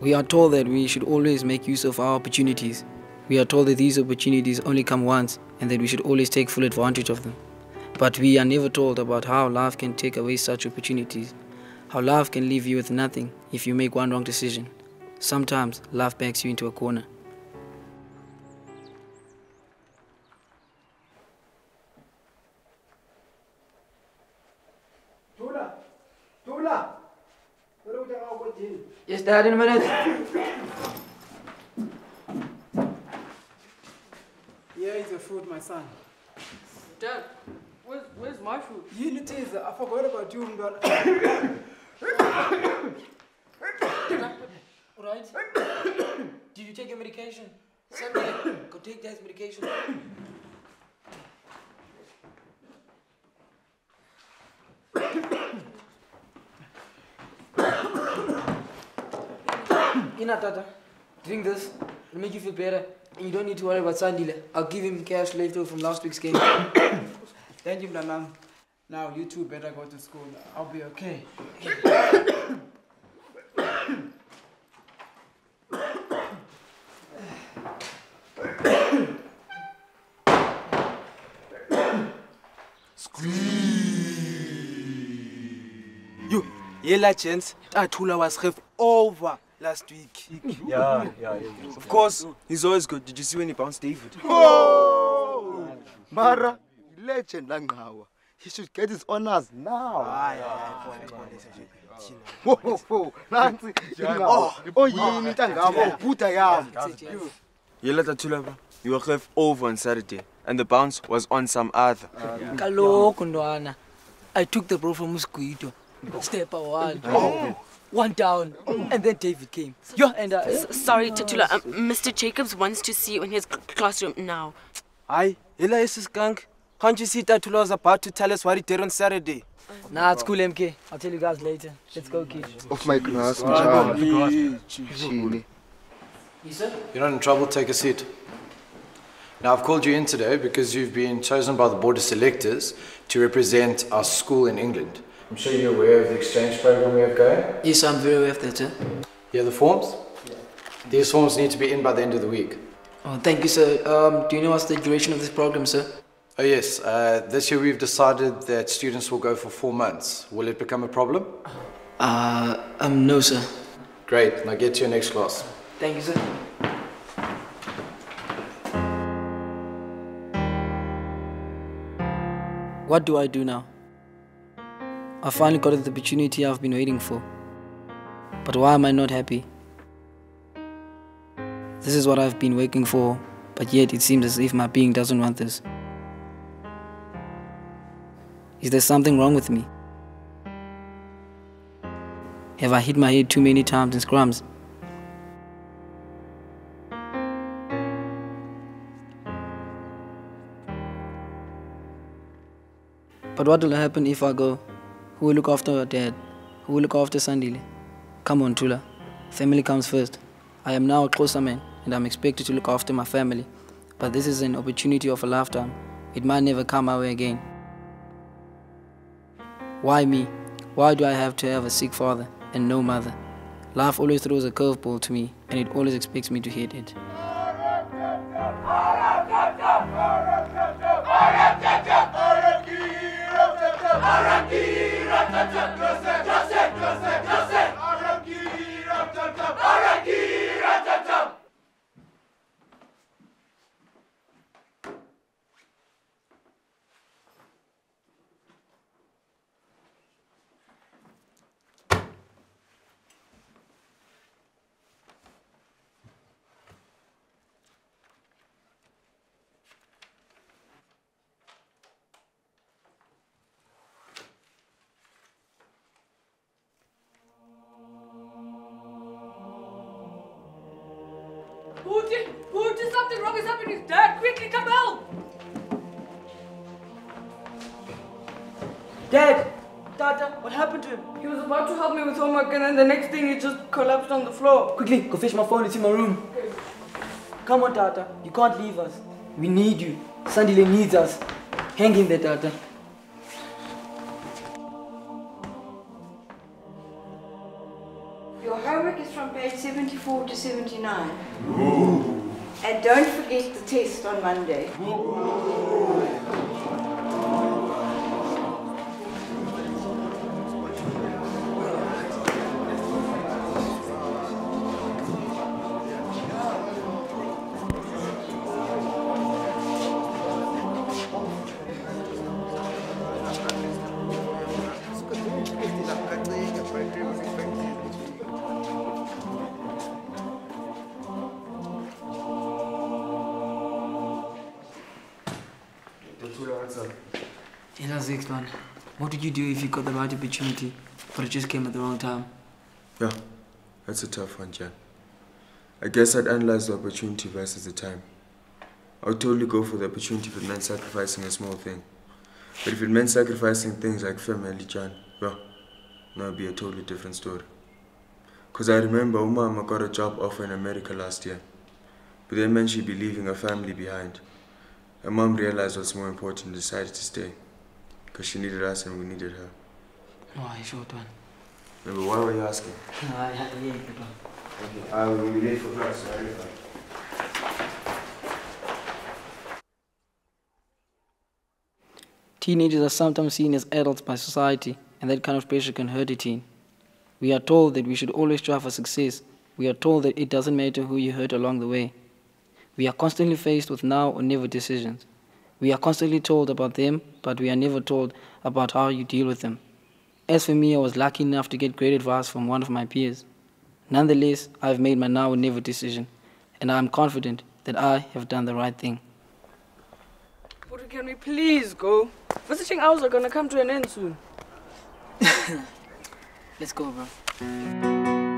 We are told that we should always make use of our opportunities. We are told that these opportunities only come once and that we should always take full advantage of them. But we are never told about how life can take away such opportunities, how life can leave you with nothing if you make one wrong decision. Sometimes life backs you into a corner. Tula! Yes, Dad, in a minute. Here is your food, my son. Dad, where's my food? Unities, I forgot about you, Alright. Did you take your medication? Sunday, go take Dad's medication. Ina Tata, drink this. It'll make you feel better. And you don't need to worry about Sandile. I'll give him cash left over from last week's game. Thank you, Mnanam. Now you two better go to school. I'll be okay. You, yela gents, Tatula was ref over last week. Yeah. Of course, he's always good. Did you see when he bounced David? Oh! Mara, legend Langawa. He should get his honors now. Whoa, Nancy. Oh, yini tangamo, puta yam. Yela Tatula, you were ref over on Saturday, and the bounce was on some other. Kaloko Ndwana. I took the ball from Mosquito. Step a while. One down, and then David came. Sorry, Tatula. Mr. Jacobs wants to see you in his classroom now. Aye, yela is a skunk. Can't you see Tatula was about to tell us what he did on Saturday? Nah, it's cool, MK. I'll tell you guys later. Let's go, kids. Off my class, You're not in trouble, take a seat. Now, I've called you in today because you've been chosen by the Board of Selectors to represent our school in England. I'm sure you're aware of the exchange program we have going. Yes, I'm very aware of that, sir. You have the forms? Yeah. These forms need to be in by the end of the week. Oh, thank you, sir. Do you know what's the duration of this program, sir? Oh, yes. This year we've decided that students will go for 4 months. Will it become a problem? No, sir. Great. Now get to your next class. Thank you, sir. What do I do now? I finally got the opportunity I've been waiting for. But why am I not happy? This is what I've been working for, but yet it seems as if my being doesn't want this. Is there something wrong with me? Have I hit my head too many times in scrums? But what will happen if I go? Who will look after our dad? Who will look after Sandile? Come on, Tula. Family comes first. I am now a Xhosa man, and I'm expected to look after my family. But this is an opportunity of a lifetime. It might never come my way again. Why me? Why do I have to have a sick father and no mother? Life always throws a curveball to me, and it always expects me to hit it. Booty, something wrong is happening. Dad, quickly come help! Dad! Tata, what happened to him? He was about to help me with homework and then the next thing he just collapsed on the floor. Quickly, go fetch my phone, it's in my room. Okay. Come on, Tata, you can't leave us. We need you. Sandile needs us. Hang in there, Tata. Your homework is from page grade 74 to 79. And don't forget the test on Monday. Six, man. What would you do if you got the right opportunity, but it just came at the wrong time? Yeah, that's a tough one, Jan. I guess I'd analyze the opportunity versus the time. I would totally go for the opportunity if it meant sacrificing a small thing. But if it meant sacrificing things like family, Jan, well, that would be a totally different story. Because I remember Mama got a job offer in America last year. But that meant she'd be leaving her family behind. Her mom realized what's more important and decided to stay. Because she needed us and we needed her. Oh, short one. No, but why were you asking? I had to hear it. Okay, I will be late for class, so I'll Teenagers are sometimes seen as adults by society, and that kind of pressure can hurt a teen. We are told that we should always strive for success. We are told that it doesn't matter who you hurt along the way. We are constantly faced with now or never decisions. We are constantly told about them, but we are never told about how you deal with them. As for me, I was lucky enough to get great advice from one of my peers. Nonetheless, I have made my now or never decision, and I am confident that I have done the right thing. But can we please go? Visiting hours are gonna come to an end soon. Let's go, bro.